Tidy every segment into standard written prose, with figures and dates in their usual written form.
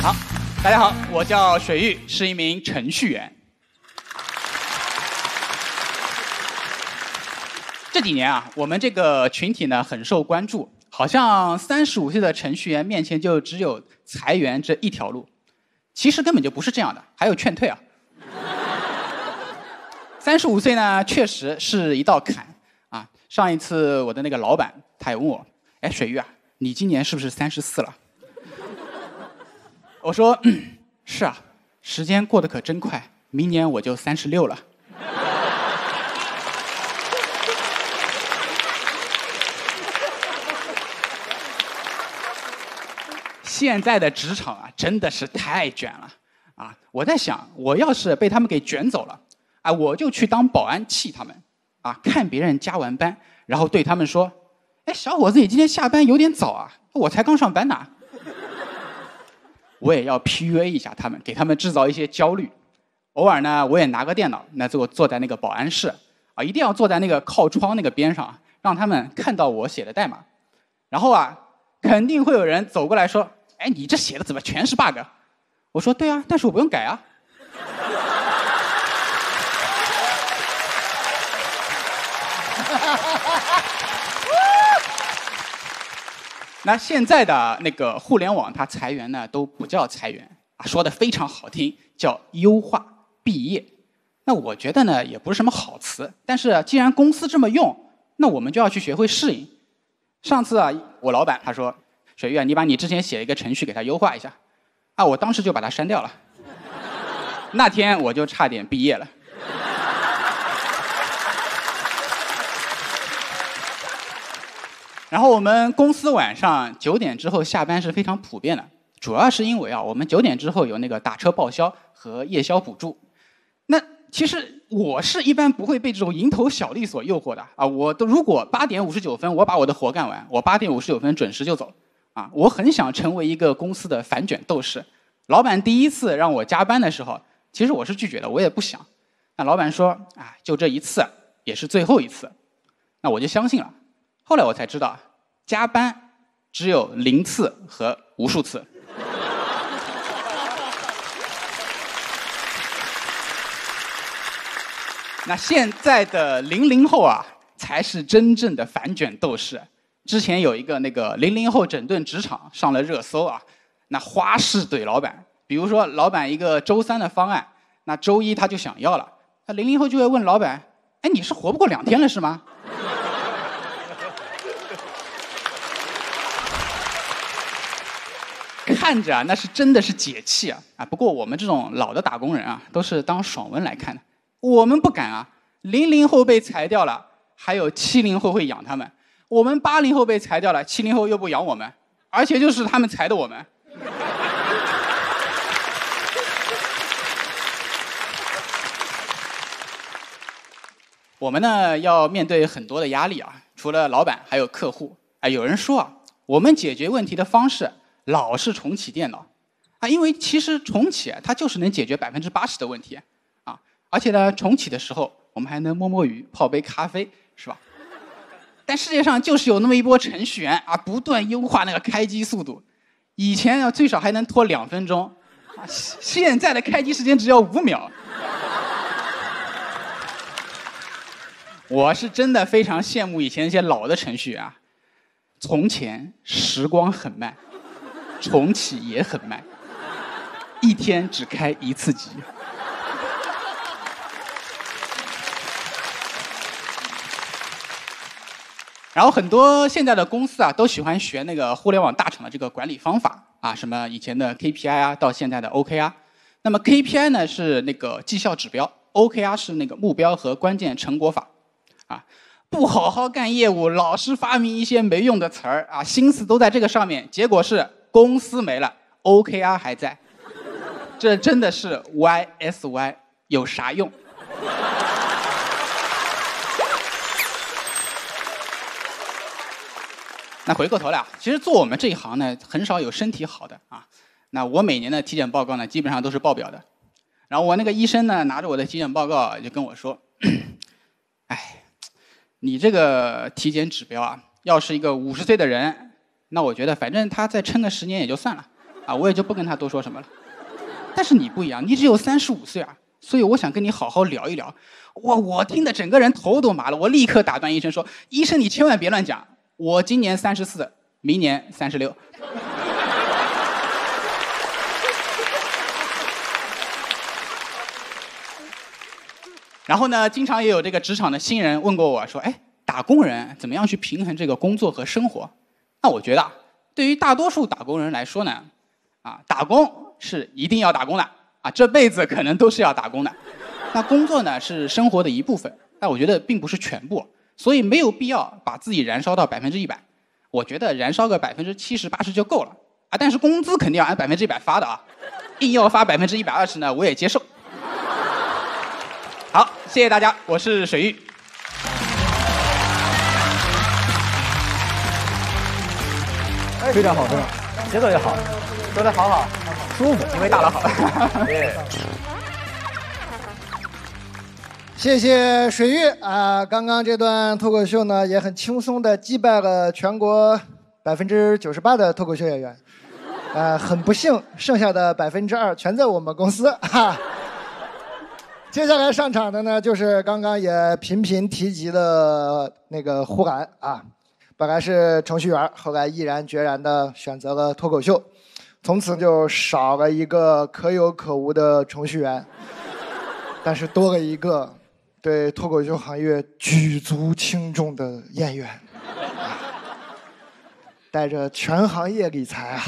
好，大家好，我叫水玉，是一名程序员。这几年啊，我们这个群体呢很受关注，好像35岁的程序员面前就只有裁员这一条路。其实根本就不是这样的，还有劝退啊。35岁呢，确实是一道坎啊。上一次我的那个老板，他也问我，哎，水玉啊，你今年是不是34了？我说，是啊，时间过得可真快，明年我就36了。现在的职场啊，真的是太卷了啊！我在想，我要是被他们给卷走了，啊，我就去当保安气他们，啊，看别人加完班，然后对他们说，哎，小伙子，你今天下班有点早啊，我才刚上班呢。我也要 PUA 一下他们，给他们制造一些焦虑。偶尔呢，我也拿个电脑，那就坐在那个保安室，啊，一定要坐在那个靠窗那个边上，让他们看到我写的代码。然后啊，肯定会有人走过来说，哎，你这写的怎么全是 bug？ 我说对啊，但是我不用改啊。那现在的那个互联网，它裁员呢都不叫裁员啊，说的非常好听，叫优化毕业。那我觉得呢也不是什么好词，但是既然公司这么用，那我们就要去学会适应。上次啊，我老板他说，水玉啊，你把你之前写一个程序给他优化一下，啊，我当时就把它删掉了。那天我就差点毕业了。然后我们公司晚上9点之后下班是非常普遍的，主要是因为啊，我们9点之后有那个打车报销和夜宵补助。那其实我是一般不会被这种蝇头小利所诱惑的啊！如果8点59分我把我的活干完，我8点59分准时就走啊！我很想成为一个公司的反卷斗士。老板第一次让我加班的时候，其实我是拒绝的，我也不想。那老板说啊，就这一次，也是最后一次，那我就相信了。后来我才知道，加班只有0次和无数次。那现在的00后啊，才是真正的反卷斗士。之前有一个那个00后整顿职场上了热搜啊，那花式怼老板，比如说老板一个周3的方案，那周1他就想要了，那00后就会问老板，哎，你是活不过2天了是吗？看着啊，那是真的是解气啊！啊，不过我们这种老的打工人啊，都是当爽文来看的。我们不敢啊，00后被裁掉了，还有70后会养他们；我们80后被裁掉了，70后又不养我们，而且就是他们裁的我们。我们呢要面对很多的压力啊，除了老板还有客户。哎，有人说啊，我们解决问题的方式老是重启电脑，啊，因为其实重启它就是能解决80%的问题，啊，而且呢，重启的时候我们还能摸摸鱼、泡杯咖啡，是吧？但世界上就是有那么一波程序员啊，不断优化那个开机速度，以前啊最少还能拖2分钟，啊，现在的开机时间只要5秒。我是真的非常羡慕以前那些老的程序员啊，从前时光很慢。重启也很慢，1天只开1次机。然后很多现在的公司啊，都喜欢学那个互联网大厂的这个管理方法啊，什么以前的 KPI 啊，到现在的 OKR。那么 KPI 呢是那个绩效指标 ，OKR 是那个目标和关键成果法。啊，不好好干业务，老是发明一些没用的词儿啊，心思都在这个上面，结果是公司没了 ，OKR 还在，这真的是 YSY 有啥用？那回过头来啊，其实做我们这一行呢，很少有身体好的啊。那我每年的体检报告呢，基本上都是报表的。然后我那个医生呢，拿着我的体检报告就跟我说：“哎，你这个体检指标啊，要是一个50岁的人，那我觉得反正他再撑个10年也就算了。 啊，我也就不跟他多说什么了。但是你不一样，你只有35岁啊，所以我想跟你好好聊一聊。哇，我听得整个人头都麻了，我立刻打断医生说：“医生，你千万别乱讲，我今年34，明年36。”然后呢，经常也有这个职场的新人问过我说：“哎，打工人怎么样去平衡这个工作和生活？”那我觉得，对于大多数打工人来说呢，打工是一定要打工的啊，这辈子可能都是要打工的。那工作呢是生活的一部分，但我觉得并不是全部，所以没有必要把自己燃烧到100%。我觉得燃烧个70%、80%就够了啊，但是工资肯定要按100%发的啊，硬要发120%呢，我也接受。好，谢谢大家，我是水玉。 非常好，非常好，节奏也好，说的好好，舒服，因为大佬好。 谢谢水玉啊！刚刚这段脱口秀呢，也很轻松的击败了全国98%的脱口秀演员，很不幸，剩下的2%全在我们公司哈。接下来上场的呢，就是刚刚也频频提及的那个呼兰啊，本来是程序员，后来毅然决然的选择了脱口秀，从此就少了一个可有可无的程序员，但是多了一个对脱口秀行业举足轻重的演员，带着全行业理财啊。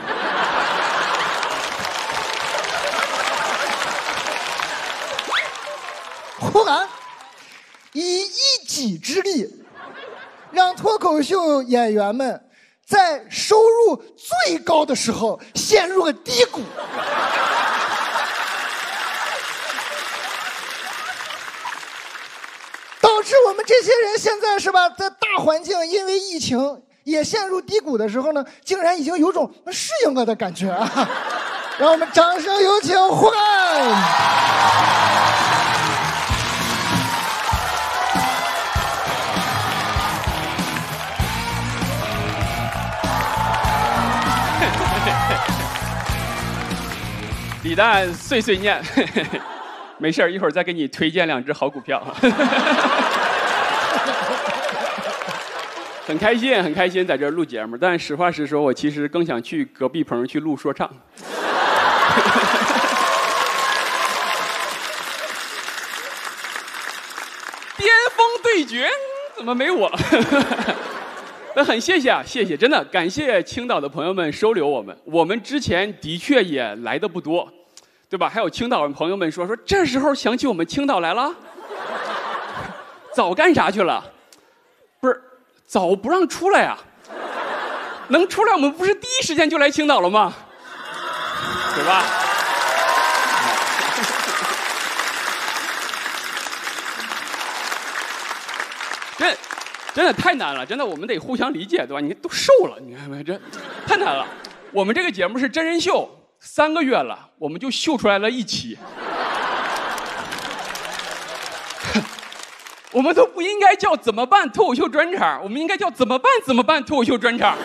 呼兰以一己之力，让脱口秀演员们在收入最高的时候陷入了低谷。导致我们这些人现在是吧，在大环境因为疫情也陷入低谷的时候呢，竟然已经有种适应了的感觉啊！让我们掌声有请呼兰。 李诞碎碎念，没事儿，一会儿再给你推荐2只好股票。很开心，很开心在这儿录节目，但实话实说，我其实更想去隔壁棚去录说唱。巅峰对决怎么没我？那很谢谢啊，谢谢，真的感谢青岛的朋友们收留我们。我们之前的确也来的不多，对吧？还有青岛的朋友们说这时候想起我们青岛来了，早干啥去了？不是，早不让出来呀、能出来我们不是第一时间就来青岛了吗？对吧？真的太难了，真的我们得互相理解，对吧？你都瘦了，你看没？这太难了。我们这个节目是真人秀，3个月了，我们就秀出来了1期。我们都不应该叫怎么办脱口秀专场，我们应该叫怎么办脱口秀专场。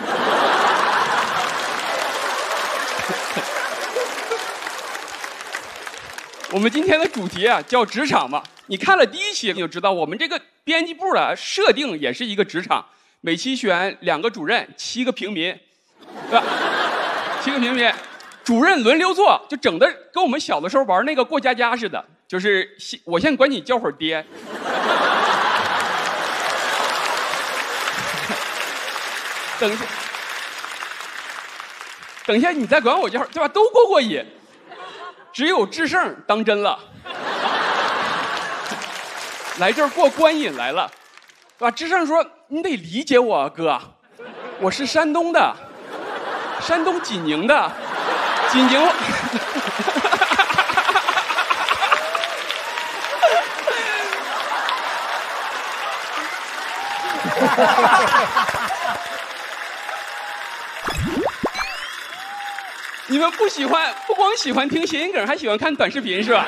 我们今天的主题啊叫职场嘛，你看了第1期你就知道，我们这个编辑部的设定也是一个职场，每期选2个主任，7个平民，对吧？7个平民，主任轮流做，就整的跟我们小的时候玩那个过家家似的，就是我先管你叫会儿爹。等一下你再管我叫会儿，对吧？都过瘾。只有智胜当真了，来这儿过观瘾来了，对吧？智胜说：“你得理解我啊，哥，我是山东的，山东济宁的，济宁。”你们不光喜欢听谐音梗，还喜欢看短视频是吧？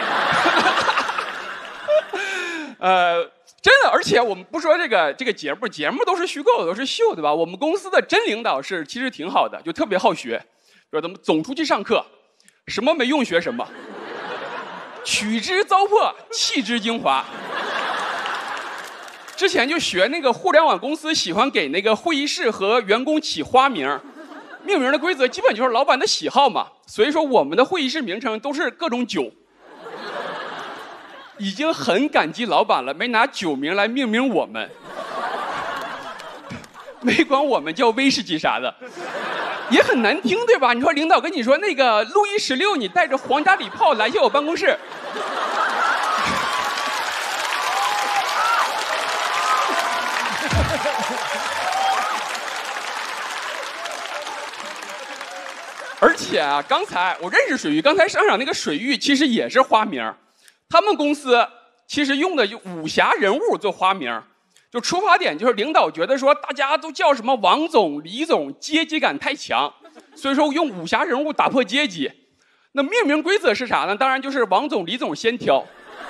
真的，而且我们不说这个节目都是虚构的，都是秀，对吧？我们公司的真领导其实挺好的，就特别好学。 说咱们总出去上课，什么没用学什么，取之糟粕，弃之精华。之前就学那个互联网公司喜欢给那个会议室和员工起花名，命名的规则基本就是老板的喜好嘛。所以说我们的会议室名称都是各种酒，已经很感激老板了，没拿酒名来命名我们，没管我们叫威士忌啥的，也很难听，对吧？你说领导跟你说那个路易16，你带着皇家礼炮来一下我办公室。而且啊，刚才我认识水玉，刚才上场那个水玉其实也是花名，他们公司其实用的武侠人物做花名，就出发点就是领导觉得说大家都叫什么王总、李总，阶级感太强，所以说用武侠人物打破阶级。那命名规则是啥呢？当然就是王总、李总先挑。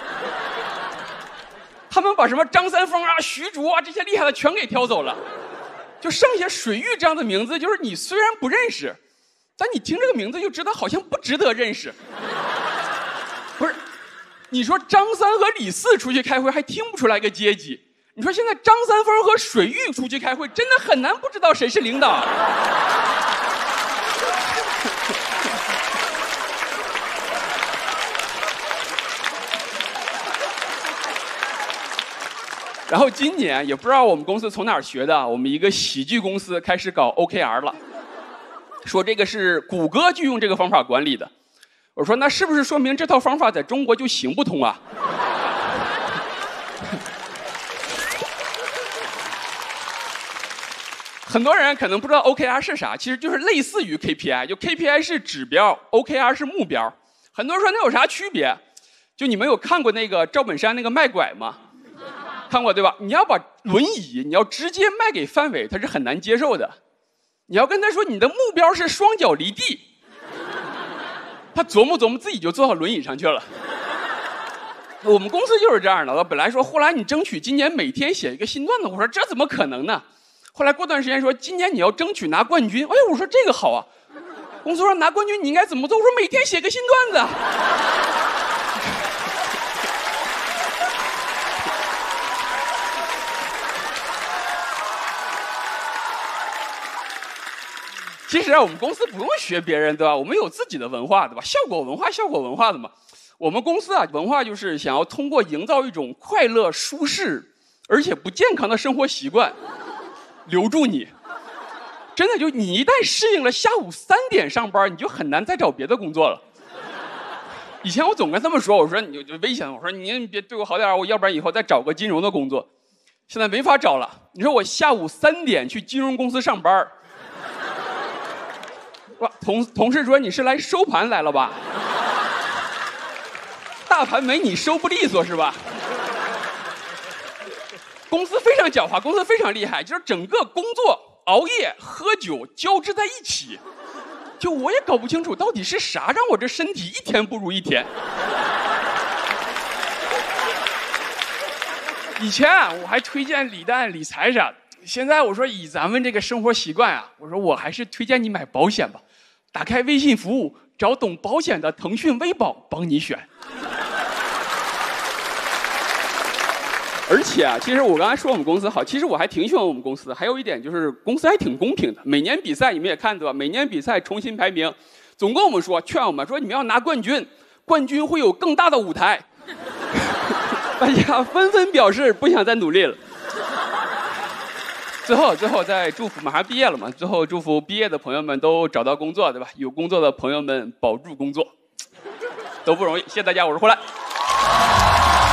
他们把什么张三丰啊、徐竹啊这些厉害的全给挑走了，就剩下水玉这样的名字，就是你虽然不认识，但你听这个名字就知道好像不值得认识。不是，你说张三和李四出去开会还听不出来个阶级，你说现在张三丰和水玉出去开会，真的很难不知道谁是领导。然后今年也不知道我们公司从哪儿学的，我们一个喜剧公司开始搞 OKR 了，说这个是谷歌就用这个方法管理的。我说那是不是说明这套方法在中国就行不通啊？很多人可能不知道 OKR 是啥，其实就是类似于 KPI， 就 KPI 是指标 ，OKR 是目标。很多人说那有啥区别？就你们有看过那个赵本山那个卖拐吗？看过对吧？你要把轮椅，你要直接卖给范伟，他是很难接受的。你要跟他说你的目标是双脚离地，他琢磨琢磨自己就坐到轮椅上去了。我们公司就是这样的。我本来说，后来你争取今年每天写一个新段子，我说这怎么可能呢？后来过段时间说，今年你要争取拿冠军。哎，我说这个好啊。公司说拿冠军你应该怎么做？我说每天写个新段子。其实啊，我们公司不用学别人，对吧？我们有自己的文化，对吧？效果文化，效果文化的嘛。我们公司啊，文化就是想要通过营造一种快乐、舒适而且不健康的生活习惯，留住你。真的，就你一旦适应了下午3点上班，你就很难再找别的工作了。以前我总跟他们说，我说你就危险，我说您别对我好点，我要不然以后再找个金融的工作。现在没法找了。你说我下午3点去金融公司上班。同事说你是来收盘来了吧？大盘没你收不利索是吧？公司非常狡猾，公司非常厉害，就是整个工作、熬夜、喝酒交织在一起，就我也搞不清楚到底是啥让我这身体一天不如一天。以前啊，我还推荐李诞理财啥的，现在我说以咱们这个生活习惯啊，我说我还是推荐你买保险吧。打开微信服务，找懂保险的腾讯微保帮你选。而且啊，其实我刚才说我们公司好，其实我还挺喜欢我们公司的。还有一点就是公司还挺公平的，每年比赛你们也看对吧？每年比赛重新排名，总跟我们说劝我们说你们要拿冠军，冠军会有更大的舞台。大家纷纷表示不想再努力了。最后再祝福，马上毕业了嘛，最后祝福毕业的朋友们都找到工作，对吧？有工作的朋友们保住工作，都不容易。谢谢大家，我是胡来。